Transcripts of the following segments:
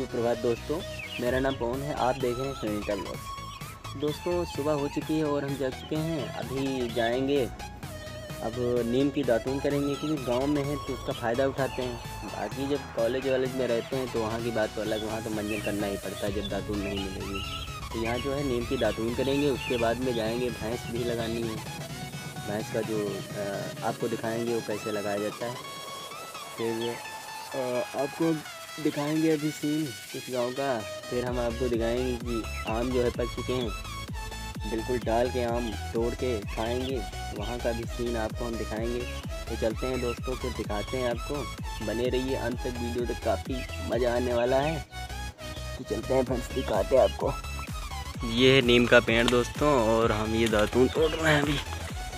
सुप्रभात दोस्तों, मेरा नाम पवन है। आप देख रहे हैं सुनीता ब्लॉग्स। दोस्तों सुबह हो चुकी है और हम जग चुके हैं। अभी जाएंगे, अब नीम की दातून करेंगे क्योंकि गांव में है तो उसका फ़ायदा उठाते हैं। बाकी जब कॉलेज वॉलेज में रहते हैं तो वहाँ की बात तो अलग, वहाँ तो मंजन करना ही पड़ता है जब दातून नहीं मिलेगी। तो यहाँ जो है नीम की दातून करेंगे, उसके बाद में जाएँगे, भैंस भी लगानी है। भैंस का जो आपको दिखाएँगे वो कैसे लगाया जाता है। फिर आपको दिखाएंगे अभी सीन इस गांव का। फिर हम आपको दिखाएंगे कि आम जो है पक चुके हैं, बिल्कुल डाल के आम तोड़ के खाएंगे। वहाँ का भी सीन आपको हम दिखाएंगे। तो चलते हैं दोस्तों, फिर दिखाते हैं आपको। बने रहिए अंत तक, वीडियो तक काफ़ी मज़ा आने वाला है। तो चलते हैं फ्रेंड्स, दिखाते हैं आपको। ये है नीम का पेड़ दोस्तों, और हम ये दातून तोड़ रहे हैं अभी।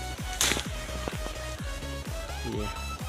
ये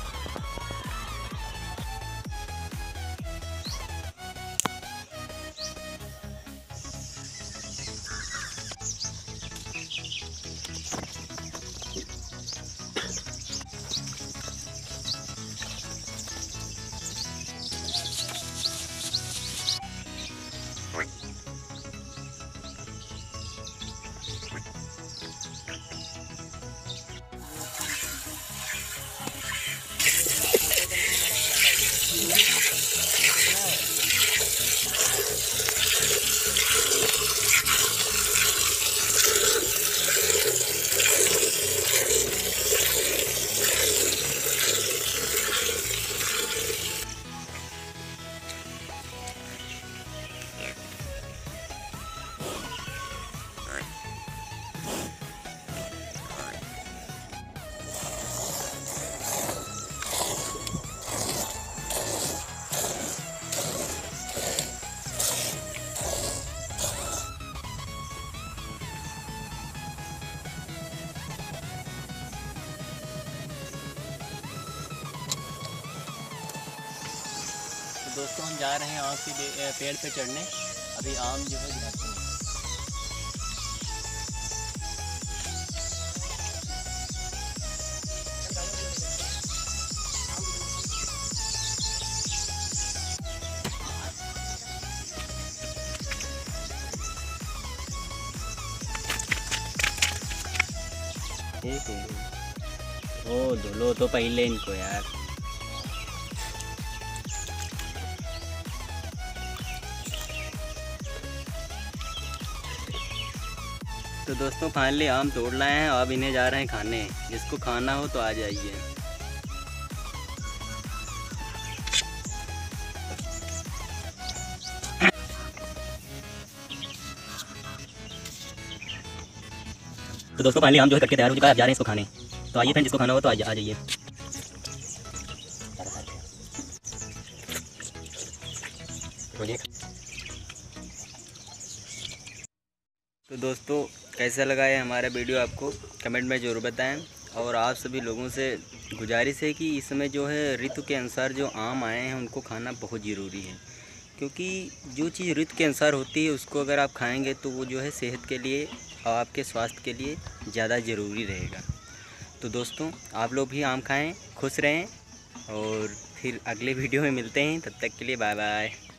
दोस्तों हम जा रहे हैं आम के पेड़ पे चढ़ने। अभी आम जो है गिराते हैं। एक ओ धुलो तो पहले इनको यार। तो दोस्तों फाइनली आम तोड़ लाए हैं, अब इन्हें जा रहे हैं खाने। जिसको खाना हो तो आ जाइए। तो दोस्तों फाइनली आम जो है कट के तैयार हो चुका है, अब जा रहे हैं इसको खाने। तो आइए फ्रेंड, जिसको खाना हो तो आ जाइए। तो दोस्तों कैसा लगा है हमारा वीडियो, आपको कमेंट में ज़रूर बताएं। और आप सभी लोगों से गुजारिश है कि इस समय जो है ऋतु के अनुसार जो आम आए हैं उनको खाना बहुत ज़रूरी है। क्योंकि जो चीज़ ऋतु के अनुसार होती है उसको अगर आप खाएंगे तो वो जो है सेहत के लिए और आपके स्वास्थ्य के लिए ज़्यादा ज़रूरी रहेगा। तो दोस्तों आप लोग भी आम खाएँ, खुश रहें, और फिर अगले वीडियो में मिलते हैं। तब तक के लिए बाय बाय।